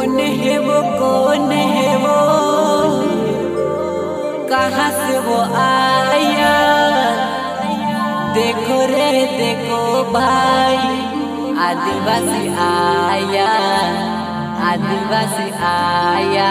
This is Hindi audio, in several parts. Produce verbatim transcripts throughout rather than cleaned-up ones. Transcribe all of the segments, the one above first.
कौन है वो, कौन है वो, कहाँ से वो आया। देखो रे देखो भाई, आदिवासी आया, आदिवासी आया।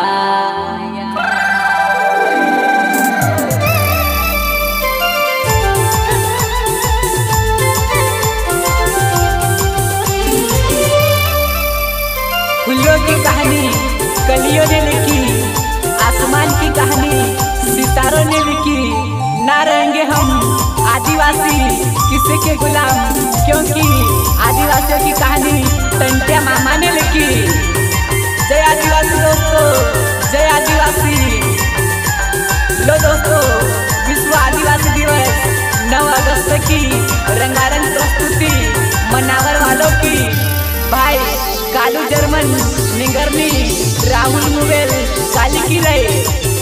फूलों की कहानी कलियों ने लिखी, आसमान की कहानी सितारों ने लिखी। ना रहेंगे हम आदिवासी किसी के गुलाम, क्योंकि आदिवासियों की कहानी टंटिया मामा ने लिखी। जय आदिवासी दोस्तों, जय आदिवासी। लो दोस्तों, विश्व आदिवासी दिवस नौ अगस्त की रंगारंग प्रस्तुति मनावर वालों की। भाई कालू जर्मन, निगरनी, राहुल मुवेल, काली की रहे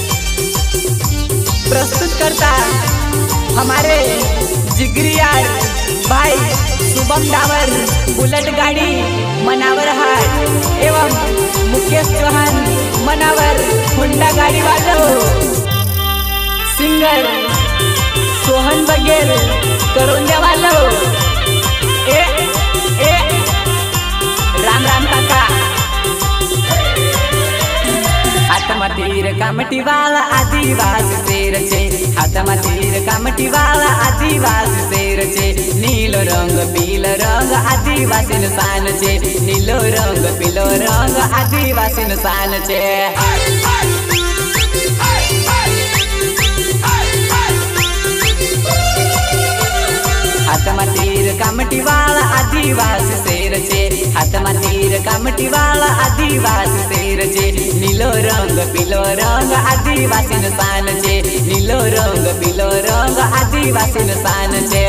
प्रस्तुत करता हमारे जिगरी यार भाई शुभम डावर, बुलेट गाड़ी मनावर हाट एवं मुकेश चौहान मनावर होंडा गाड़ी वालों। सिंगर सोहन बघेल करोंजा वालों। ए ए राम राम काका। हाथमा तीर कामटी वाला आदिवासी शेर छे, हाथमा तीर कामटी वाला आदिवासी शेर छे। नीलो रंग पीलो रंग आदिवासी निशान छे, नीलो रंग पीलो रंग आदिवासी निशान छे। हाथमा तीर कामटी वाला आदिवासी शेर छे, हाथमा तीर कामटी वाला आदिवासी शेर छे। नीलो रंग पीलो रंग आदिवासी निशान छे, नीलो रंग पीलो रंग आदिवासी निशान छे।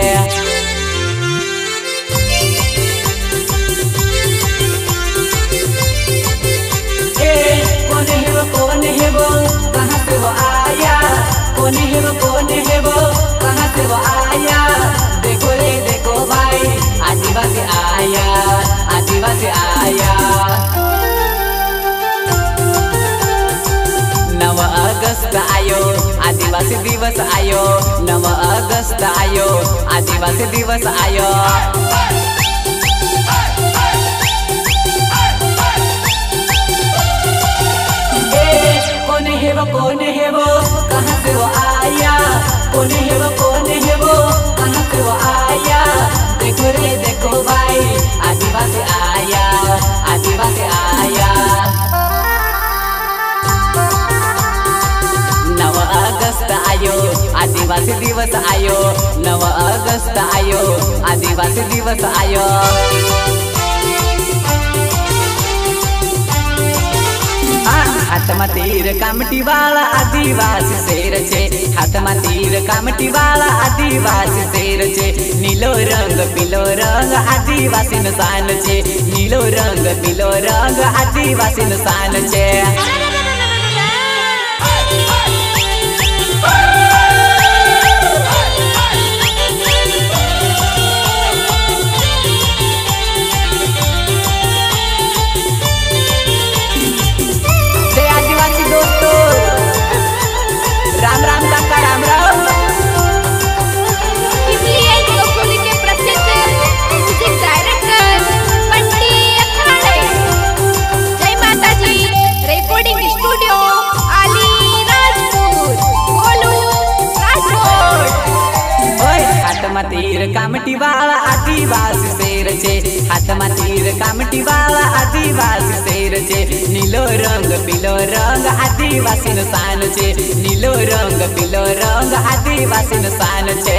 कौन है वो, कौन है वो, कहाँ से वो आया। कौन है वो, कौन है वो, कहाँ से वो आया। देखो रे देखो भाई, आदिवासी आया, आदिवासी आया। नव अगस्त आयो, आदिवासी दिवस आयो, नव अगस्त आयो, आदिवासी दिवस आयो। कौन है वो, कौन है वो, कहाँ से वो आया। कौन है वो, कौन है वो, कहाँ से वो आया। देखो रे देखो भाई, आदिवासी आया, आदिवासी आया। नव अगस्त आयो, आदिवासी दिवस आयो, नव अगस्त आयो, आदिवासी दिवस आयो। हाथमा तीर कामटी वाला आदिवासी शेर छे, हाथमा तीर कामटी वाला आदिवासी शेर छे। नीलो रंग पीलो रंग आदिवासी निशान छे, नीलो रंग पीलो रंग आदिवासी निशान छे। राम राम काका, राम राम। इसलिए लोकपुरी के प्रसिद्ध म्यूजिक डायरेक्टर बंटी अखाड़े। जय माता जी। Recording studio Alirajpur, Golu Rathore. हाथमा तीर कामटी वाला आदिवासी शेर छे, हाथमा तीर कामटी वाला आदिवासी शेर छे। नीलो रंग पीलो रंग आदिवासी निशान छे, नीलो रंग पीलो रंग आदिवासी निशान छे।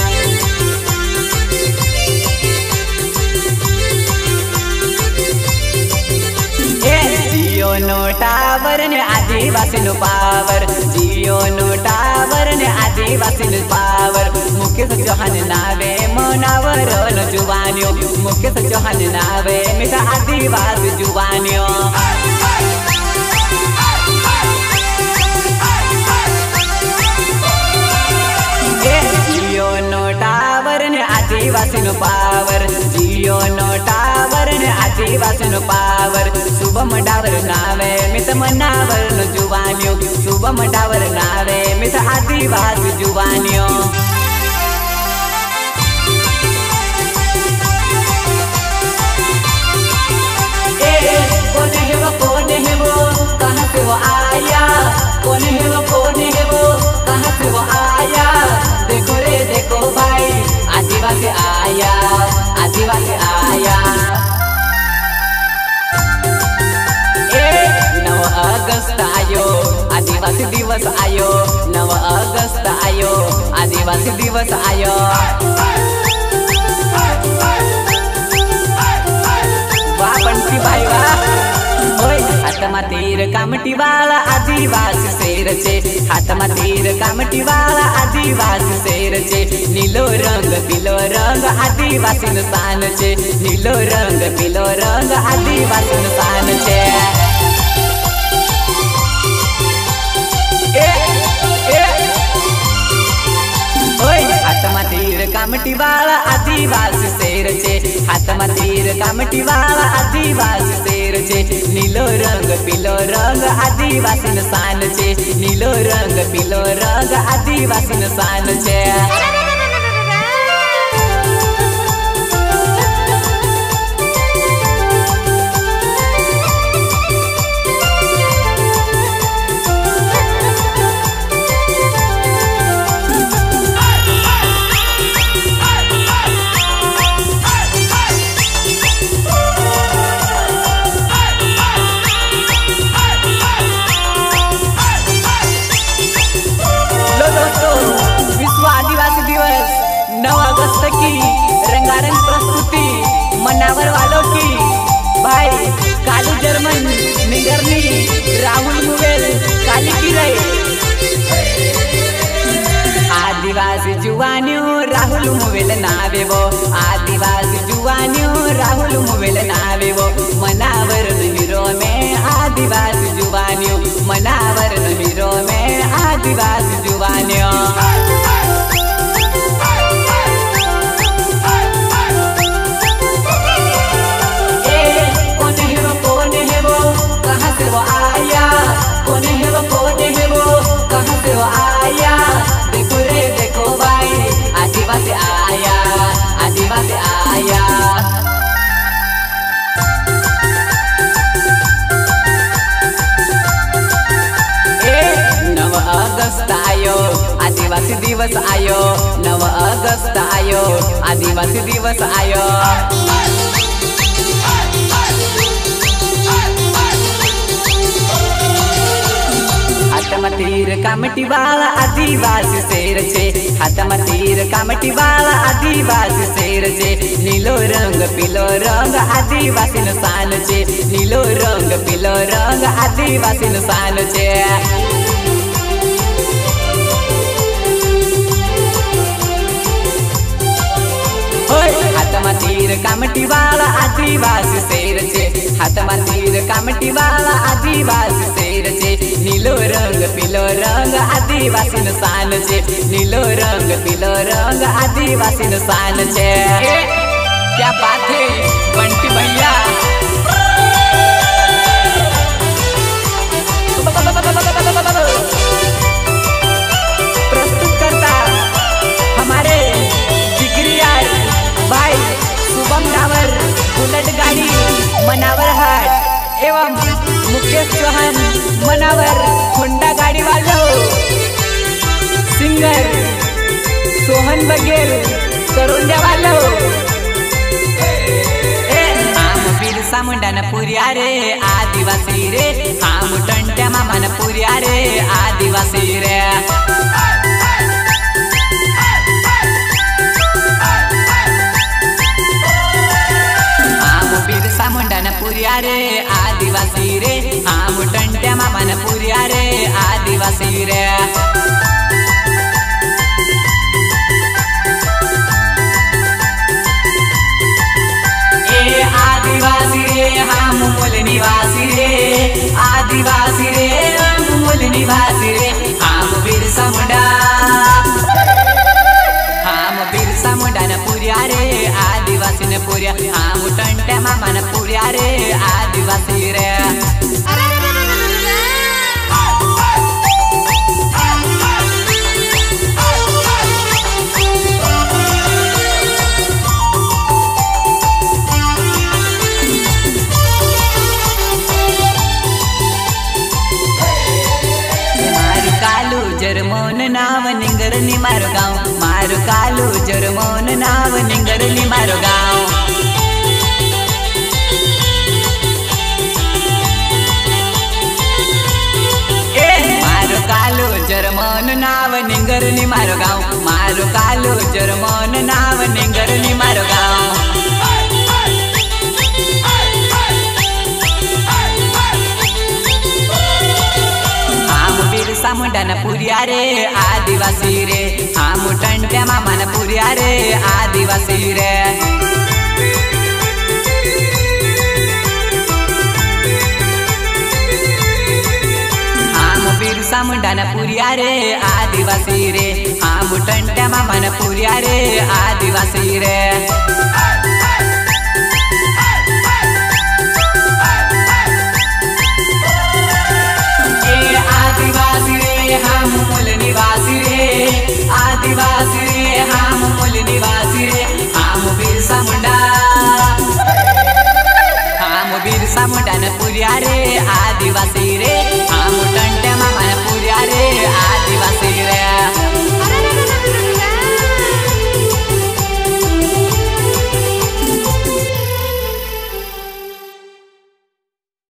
जियो नो टावर ने आदिवासी नो पावर, जियो नो टावर ने आदिवासी नो पावर। मुकेश चौहान नावे मनावर न जुवानियो, मुकेश चौहान नावे मेरा आदिवासी जुवानियो। जियो नो टावर ने आदिवासी नो पावर, जियो नो टावर ने आदिवासी नो पावर। शुभम डावर नावे मित मनावर न जुवानियो शुभम डावर नावे मित आदिवासी जुवानियो कौन है वो कौन है वो कहाँ से वो आया कौन है वो कौन है वो कहाँ से वो आया देखो रे देखो भाई आदिवासी आया आदिवासी आया ए नव अगस्त आयो आदिवासी दिवस आयो नव अगस्त आयो आदिवासी दिवस आयो वाह बंटी भाई वाह ओए हाथमा तीर कामटी वाला आदिवासी शेर छे हाथमा तीर कामटी वाला आदिवासी शेर छे नीलो रंग पीलो रंग आदिवासी नो शान छे नीलो रंग पीलो रंग आदिवासी नो शान छे ए ए ओए हाथमा तीर कामटी वाला आदिवासी शेर छे हाथमा तीर कामटी वाला आदिवासी शेर छे नीलो रंग पीलो रंग आदिवासी नो शान छे नीलो रंग पीलो रंग आदिवासी नो शान छे की रंगारंग प्रस्तुति मनावर वालों की भाई कालू जर्मन निगरनी राहुल मुवेल काली की रही आदिवासी जुवानियों राहुल मुवेल नावे वो आदिवासी जुवानियों राहुल मुवेल नावे वो मनावर हीरो में आदिवासी जुवानियों मनावर हीरो में आदिवासी जुवानियों वो आया कौन है वो कौन है वो कहाँ से वो आया देखो रे देखो भाई आदिवासी आया आदिवासी आया ए नव अगस्त आयो आदिवासी दिवस आयो नव अगस्त आयो आदिवासी दिवस आयो हाथमा तीर कामटी वाला आदिवासी शेर छे हाथमा तीर कामटी वाला आदिवासी शेर छे नीलो रंग पीलो रंग आदिवासी नो शान छे नीलो रंग पीलो रंग आदिवासी नो शान छे हाथमा तीर कामटी वाला आदिवासी शेर छे हाथमा तीर कामटी वाला आदिवासी शेर छे नीलो रंग पीलो रंग आदिवासी नो शान छे नीलो रंग पीलो रंग आदिवासी नो शान छे क्या बात है बंटी भैया प्रस्तुत करता हमारे जिगरी यार भाई शुभम डावर बुलेट गाड़ी मनावर हाट एवं मुकेश चौहान मनावर होंडा गाड़ी वालों सिंगर सोहन बघेल करोंजा वालों बिरसा मुंडा न पुरिया रे आदिवासी रे आम टंट्या मामा न पुरिया रे आदिवासी रे बिरसा मुंडा न पुरिया रे आदिवासी रे आम टंट्या मामा न पुरिया रे आदिवासी रे ए आदिवासी रे हम मूल निवासी रे आदिवासी रे हम मूल निवासी रे हम बिरसा मुंडा हम बिरसा मुंडा न पुरिया रे आदिवासी न पुरिया हम टंट्या मामा न पुरिया रे आदिवासी रे मारो गाँव। मारो कालो जर्मन नाव निंगरनी मारो गाँव। मारो कालो जर्मन नाव निंगरनी मारो गाँव। आम बिरसा मुंडा न पुरिया रे आदिवासी रे। आम टंट्या मामा न पुरिया रे आदिवासी रे। बिरसा मुंडा न पुरिया रे आदिवासी रे। आम टंट्या मामा न पुरिया रे आदिवासी रे। ए आदिवासी रे हम मूल निवासी रे। आदिवासी